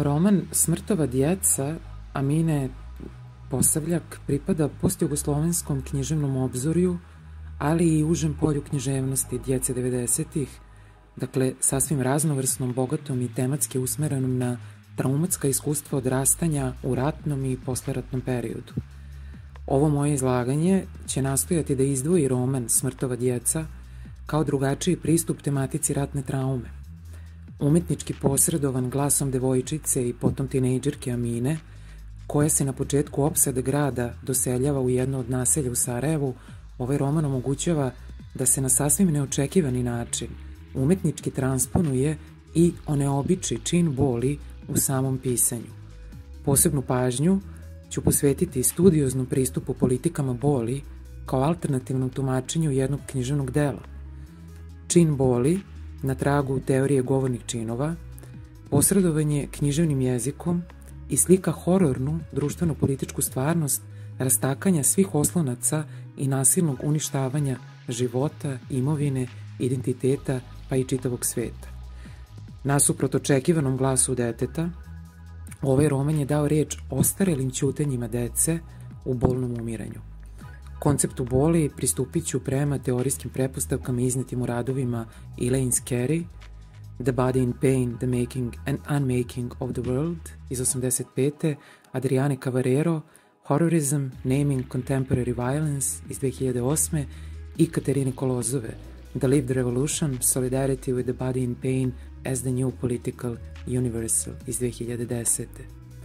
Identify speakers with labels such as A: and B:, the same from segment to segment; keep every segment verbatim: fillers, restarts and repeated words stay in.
A: Roman Smrtova djeca Amine Posavljak pripada postjugoslovenskom književnom obzorju, ali i užem polju književnosti djece devedesetih, dakle sasvim raznovrsnom, bogatom i tematski usmerenom na traumatska iskustva odrastanja u ratnom i posleratnom periodu. Ovo moje izlaganje će nastojati da izdvoji roman Smrtova djeca kao drugačiji pristup tematici ratne traume. Umetnički posredovan glasom devojčice i potom tinejdžerke Amine, koja se na početku opsade grada doseljava u jedno od naselja u Sarajevu, ovaj roman omogućava da se na sasvim neočekivani način umetnički transponuje i oneobiči čin boli u samom pisanju. Posebnu pažnju ću posvetiti studioznom pristupu politikama boli kao alternativnom tumačenju jednog književnog dela. Čin boli, na tragu teorije govornih činova, posredovanje književnim jezikom i slika horornu društveno-političku stvarnost rastakanja svih oslonaca i nasilnog uništavanja života, imovine, identiteta pa i čitavog sveta. Nasuprot očekivanom glasu deteta, ovaj roman je dao reč ostarelim ćutenjima dece u bolnom umiranju. Konceptu boli pristupit ću prema teorijskim pretpostavkama iznetim u radovima Elaine Scarry, The Body in Pain, The Making and Unmaking of the World iz osamdeset pete, Adriane Cavarero, Horrorism, Naming Contemporary Violence iz dve hiljade osme i Katerine Kolozove, The Lived Revolution, Solidarity with the Body in Pain as the New Political Universal iz dve hiljade desete.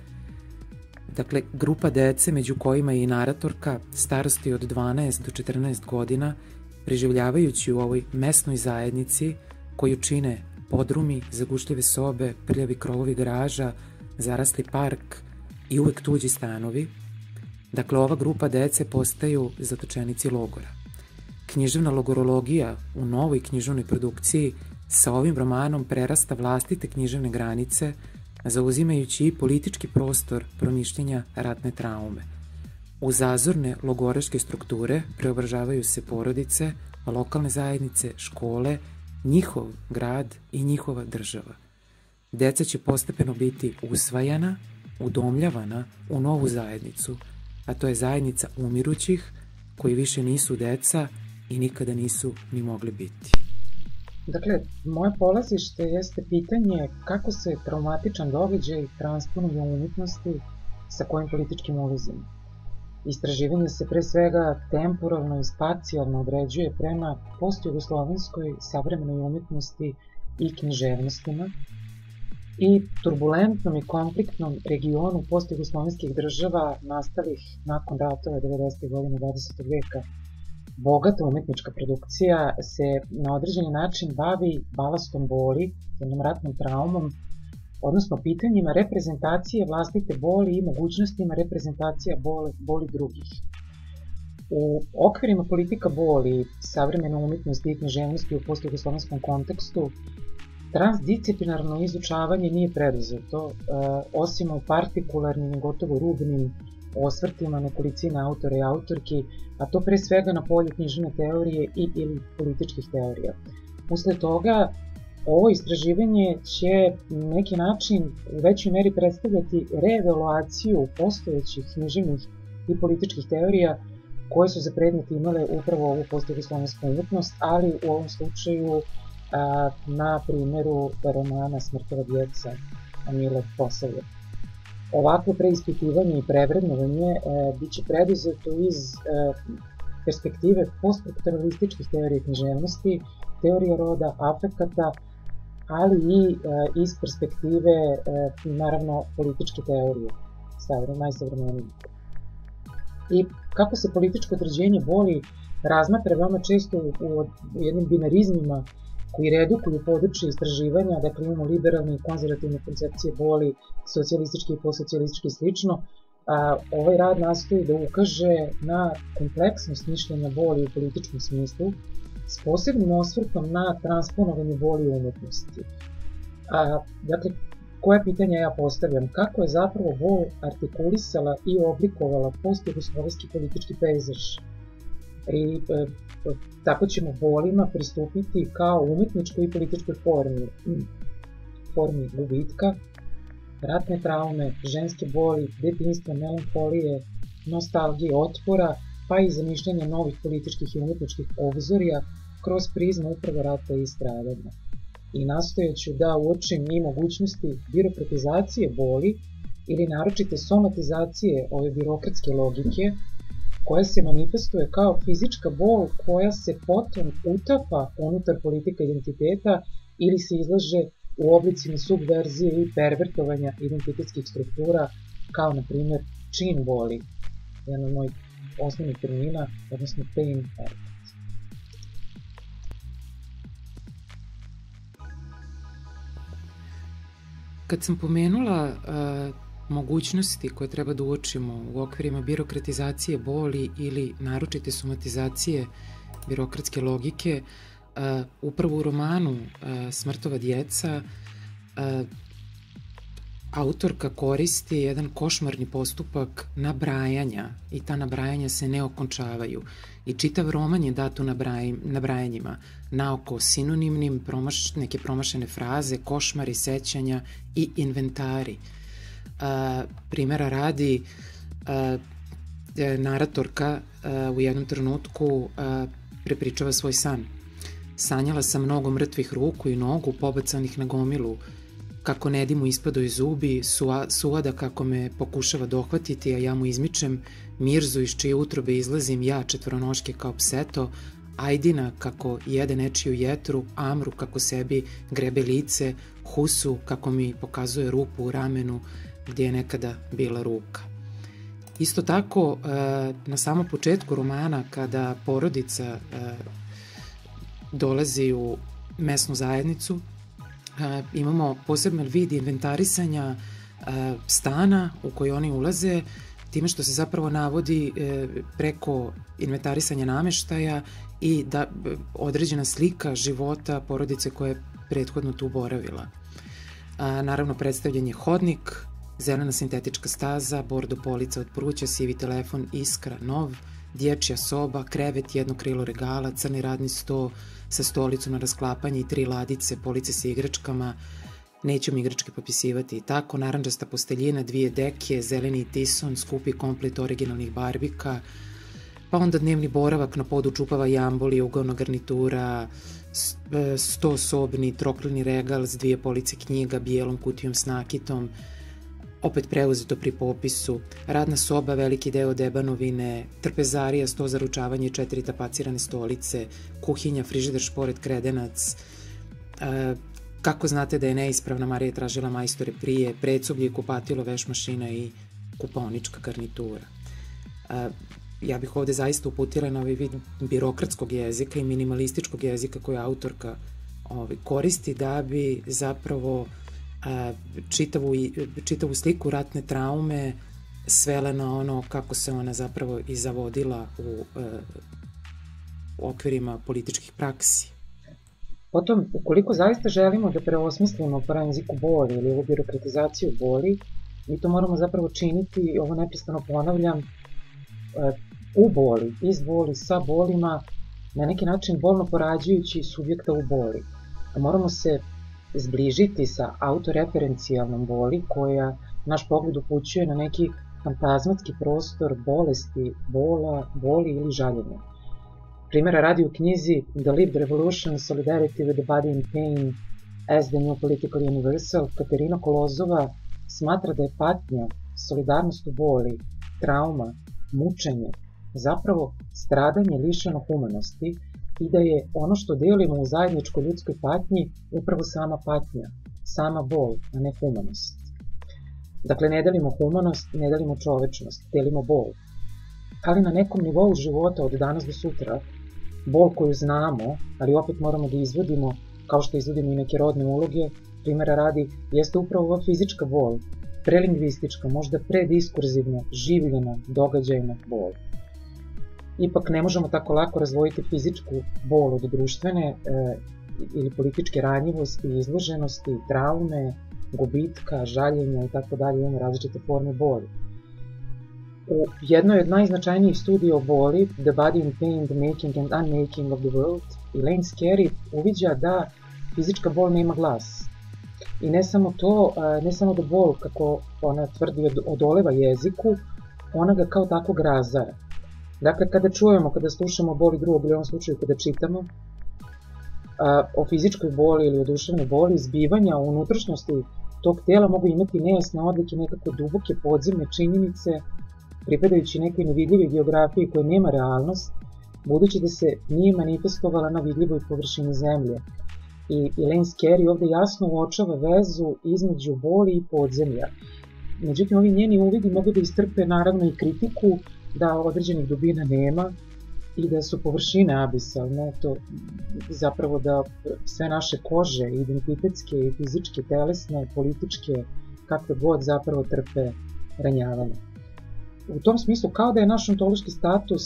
A: Dakle, grupa dece, među kojima je i naratorka, starosti od dvanaest do četrnaest godina, preživljavajući u ovoj mesnoj zajednici koju čine podrumi, zagušljive sobe, prljavi krovovi garaža, zarasli park i uvek tuđi stanovi. Dakle, ova grupa dece postaju zatočenici logora. Književna logorologija u novoj književnoj produkciji sa ovim romanom prerasta vlastite književne granice, zauzimajući i politički prostor promišljenja ratne traume. U zazorne logoraške strukture preobražavaju se porodice, lokalne zajednice, škole, njihov grad i njihova država. Deca će postepeno biti usvajana, udomljavana u novu zajednicu, a to je zajednica umirućih koji više nisu deca i nikada nisu ni mogli biti.
B: Dakle, moje polazište jeste pitanje kako se traumatičan događaj transponuje u umetnosti sa kojim političkim ulazima. Istraživanje se pre svega temporalno i spacijalno određuje prema postjugoslovenskoj savremenoj umetnosti i književnostima i turbulentnom i konfliktnom regionu postjugoslovenskih država nastalih nakon ratova devedesetih godina dvadesetog veka. Bogata umetnička produkcija se na određeni način bavi balastom boli, jednom ratnom traumom, odnosno pitanjima reprezentacije vlastite boli i mogućnostima reprezentacija boli, boli drugih. U okvirima politika boli, savremena umetnost i književnosti u postjugoslovenskom kontekstu, transdisciplinarno izučavanje nije preduzeto, osim u partikularnim i gotovo rubnim osvrtima nekolicine autora i autorki, a to pre svega na polju književne teorije i ili političkih teorija. Usled toga, ovo istraživanje će na neki način u većoj meri predstavljati reevaluaciju postojećih književnih i političkih teorija koje su za predmet imale upravo ovu postjugoslovensku umetnost, ali u ovom slučaju a, na primjeru romana Smrtova djeca Amine Posavljak. Ovakvo preispitivanje i prevrednovanje e, bit će preduzeto iz e, perspektive poststrukturalističkih teorija književnosti, teorija roda, afekata, ali i e, iz perspektive, e, naravno, političke teorije, najsavremenije. I kako se političko određenje boli razmatra veoma često u, u, u jednim binarizmima koji redukuju područje istraživanja, dakle imamo liberalne i konzervativne koncepcije boli, socijalistički i postsocijalistički i slično. A, ovaj rad nastoji da ukaže na kompleksnost mišljenja boli u političkom smislu, s posebnim osvrtom na transponovanje boli u umetnosti. A, dakle, koje pitanja ja postavljam? Kako je zapravo bol artikulisala i oblikovala postjugoslovenski politički pejzaž? I e, tako ćemo bolima pristupiti kao umetničkoj i političkoj formi, formi gubitka, ratne traume, ženske boli, detinjstva, melanholije, nostalgije, otpora, pa i zamišljanja novih političkih i umetničkih obzorja kroz prizmu upravo rata i stradanja. I nastojeću da uočim i mogućnosti birokratizacije boli ili naročite somatizacije ove birokratske logike koja se manifestuje kao fizička bol koja se potom utapa unutar politika identiteta ili se izlaže u oblicima subverzije i pervertovanja identitetskih struktura kao na primjer čin boli, jedan od mojih osnovnih termina, odnosno pain effect.
A: Kad sam pomenula uh, mogućnosti koje treba da uočimo u okvirima birokratizacije boli ili naročite somatizacije birokratske logike, uh, upravo u romanu uh, Smrtova djeca uh, autorka koristi jedan košmarni postupak nabrajanja i ta nabrajanja se ne okončavaju. I čitav roman je dat u nabrajanjima, naoko sinonimnim, promaš, neke promašene fraze, košmari, sećanja i inventari. A, primera radi, a, naratorka a, u jednom trenutku a, prepričava svoj san. Sanjala sam mnogo mrtvih ruku i nogu pobacanih na gomilu, kako Nedi mu ispadaju zubi, Suada kako me pokušava dohvatiti, a ja mu izmičem, Mirzu iz čije utrobe izlazim ja četvoronoške kao pseto, Ajdina kako jede nečiju jetru, Amru kako sebi grebe lice, Husu kako mi pokazuje rupu u ramenu gdje je nekada bila ruka. Isto tako, na samom početku romana, kada porodica dolazi u mesnu zajednicu, imamo poseban vid inventarisanja stana u koji oni ulaze, time što se zapravo navodi preko inventarisanja nameštaja i da određena slika života porodice koja je prethodno tu boravila. Naravno, predstavljen je hodnik, zelena sintetička staza, bordo polica od pruća, sivi telefon, iskra, nov, dječja soba, krevet, jedno krilo regala, crni radni sto sa stolicom na rasklapanje i tri ladice, police sa igračkama, neću mi igračke popisivati i tako, naranđasta posteljina, dvije deke, zeleni tison, skupi komplet originalnih barbika, pa onda dnevni boravak na podu čupava jamboli, uglavna garnitura, sto sobni, troklini regal s dvije police knjiga, bijelom kutijom s nakitom, opet preuzeto pri popisu, radna soba, veliki deo debanovine, trpezarija, sto za ručavanje, četiri tapacirane stolice, kuhinja, frižider, šporet, kredenac. E, kako znate da je neispravna, Marija je tražila majstore prije, predsoblje, kupatilo, veš mašina i kupaonička garnitura. E, ja bih ovde zaista uputila na ovaj vid birokratskog jezika i minimalističkog jezika koju autorka ovaj, koristi da bi zapravo Čitavu, čitavu sliku ratne traume svela na ono kako se ona zapravo i zavodila u, u okvirima političkih praksi.
B: Potom, ukoliko zaista želimo da preosmislimo forenziku boli ili ovu birokratizaciju boli, mi to moramo zapravo činiti, ovo neprestano ponavljam, u boli, iz boli, sa bolima, na neki način bolno porađujući subjekta u boli. Moramo se zbližiti sa autoreferencijalnom boli koja naš pogled upućuje na neki fantazmatski prostor bolesti, bola, boli ili žaljenja. Primjera radi u knjizi The Lived Revolution, Solidarity with the Body and Pain as the New Political Universal, Katerina Kolozova smatra da je patnja, solidarnost u boli, trauma, mučenje, zapravo stradanje lišeno humanosti i da je ono što delimo u zajedničkoj ljudskoj patnji upravo sama patnja, sama bol, a ne humanost. Dakle, ne delimo humanost, ne delimo čovečnost, delimo bol. Ali na nekom nivou života od danas do sutra, bol koju znamo, ali opet moramo da izvodimo, kao što izvodimo i neke rodne uloge, primjera radi, jeste upravo ova fizička bol, prelingvistička, možda prediskurzivna, življena, događajna bol. Ipak ne možemo tako lako razvojiti fizičku bol od društvene e, ili političke ranjivosti, izloženosti, traume, gubitka, žaljenja i tako dalje, imamo različite forme boli. U jednoj od najznačajnijih studija o boli, The Body and Pain, The Making and Unmaking of the World, Elaine Scarry uviđa da fizička bol nema glas. I ne samo to, ne samo da bol, kako ona tvrdi, odoleva jeziku, ona ga kao takvog razara. Dakle, kada čujemo, kada slušamo boli drugog ili u ovom slučaju kada čitamo o fizičkoj boli ili o duševnoj boli, izbivanja u unutrašnjosti tog tela mogu imati nejasne odlike, nekako duboke podzemne činjenice, pripadajući nekoj nevidljivoj geografiji koja nema realnost, budući da se nije manifestovala na vidljivoj površini zemlje. I Elaine Scarry ovde jasno uočava vezu između boli i podzemlja. Međutim, ovi njeni uvidi mogu da istrpe naravno i kritiku da određenih dubina nema i da su površine abisalne, to zapravo da sve naše kože, identitetske i fizičke, telesne, političke, kakve god zapravo trpe ranjavanje. U tom smislu, kao da je naš ontološki status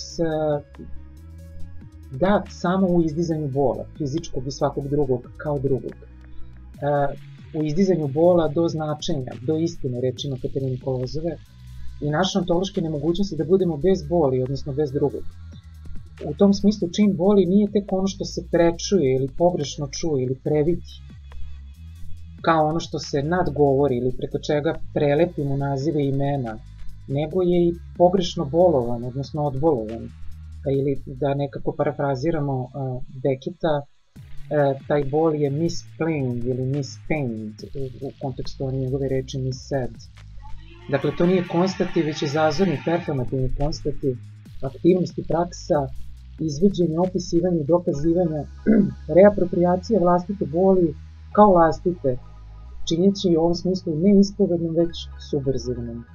B: dat samo u izdizanju bola, fizičkog i svakog drugog kao drugog. U izdizanju bola do značenja, do istine, rečima Katarine Kolozove, i naše ontološke nemogućnosti da budemo bez boli, odnosno bez drugog. U tom smislu čin boli nije tek ono što se prečuje ili pogrešno čuje ili previdi, kao ono što se nadgovori ili preko čega prelepimo nazive imena, nego je i pogrešno bolovan, odnosno odbolovan. Ili da nekako parafraziramo Becketa, taj bol je misplained ili mispained u kontekstu njegove reči missaid. Dakle, to nije konstativ, već je zazorni, performativni konstativ, aktivnost i praksa, izvođenje, opisivanje i dokazivanje, reapropriacija vlastite boli kao vlastite, činjeći u ovom smislu ne ispovednom, već subverzivnom.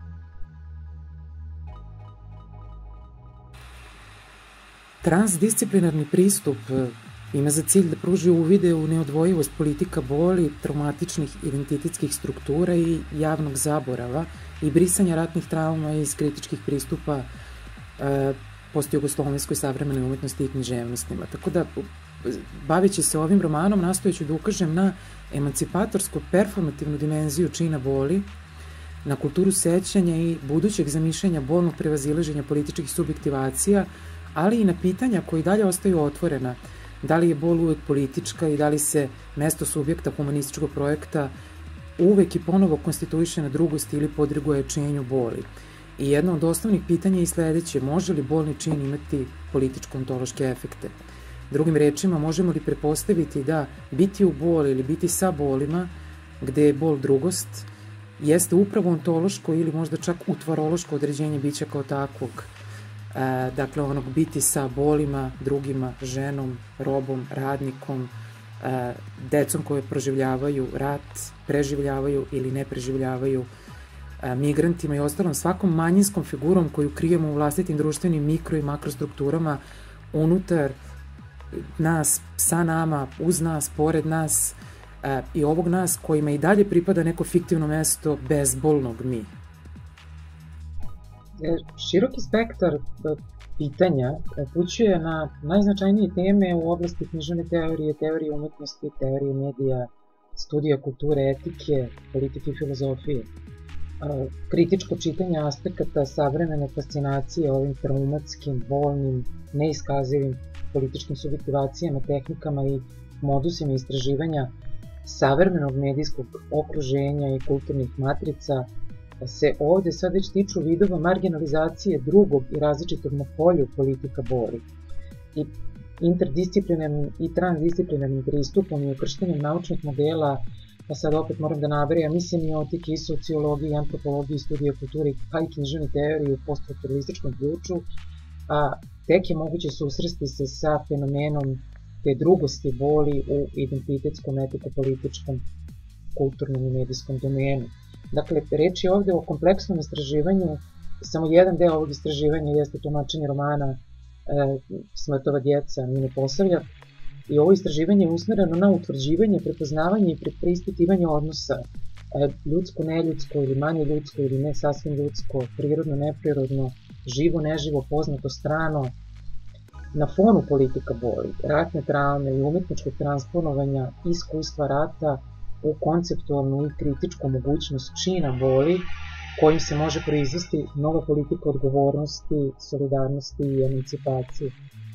A: Transdisciplinarni pristup ima za cilj da pruži uvide u neodvojivost politika boli, traumatičnih identitetskih struktura i javnog zaborava i brisanja ratnih trauma iz kritičkih pristupa postjugoslovenskoj savremenoj umetnosti i književnostima. Tako da, baveći se ovim romanom, nastojeću da ukažem na emancipatorsko-performativnu dimenziju čina boli, na kulturu sećanja i budućeg zamišljanja bolnog prevazilaženja političkih subjektivacija, ali i na pitanja koji dalje ostaju otvorena. Da li je bol uvek politička i da li se mesto subjekta humanističkog projekta uvek i ponovo konstituiše na drugosti ili podriguje činjenju boli. I jedno od osnovnih pitanja je i sledeće: može li bolni čin imati političko-ontološke efekte? Drugim rečima, možemo li prepostaviti da biti u boli ili biti sa bolima, gde je bol drugost, jeste upravo ontološko ili možda čak utvarološko određenje bića kao takvog? Dakle, onog biti sa bolima, drugima, ženom, robom, radnikom, decom koje proživljavaju rat, preživljavaju ili ne preživljavaju, migrantima i ostalom svakom manjinskom figurom koju krijemo u vlastitim društvenim mikro i makrostrukturama unutar nas, sa nama, uz nas, pored nas i ovog nas kojima i dalje pripada neko fiktivno mesto bezbolnog mi.
B: Široki spektar pitanja upućuje na najznačajnije teme u oblasti književne teorije, teorije umetnosti, teorije medija, studija kulture, etike, politike i filozofije. Kritičko čitanje aspekata savremene fascinacije ovim traumatskim, bolnim, neiskazivim političkim subjektivacijama, tehnikama i modusima istraživanja savremenog medijskog okruženja i kulturnih matrica se ovde sad već tiču vidova marginalizacije drugog i različitog na polju politika boli. I interdisciplinarnim i transdisciplinarnim pristupom i ukrštenjem naučnih modela, pa sad opet moram da nabrajam i semiotike, i sociologije, i antropologije, i studije kulture, pa i književne teorije u poststrukturalističkom ključu, a tek je moguće susresti se sa fenomenom te drugosti boli u identitetskom, etiko-političkom, kulturnom i medijskom domenu. Dakle, reč je ovde o kompleksnom istraživanju, samo jedan deo ovog istraživanja jeste tumačenje romana Smrtova djeca Mine Posavljak, i ovo istraživanje je usmereno na utvrđivanje, prepoznavanje i preispitivanje odnosa ljudsko-neljudsko ili manje ljudsko ili ne sasvim ljudsko, prirodno-neprirodno, živo-neživo, poznato strano, na fonu politika boli, ratne traume i umetničkog transponovanja iskustva rata u konceptualnu i kritičku mogućnost čina boli, kojim se može proizvesti nova politika odgovornosti, solidarnosti i emancipacije.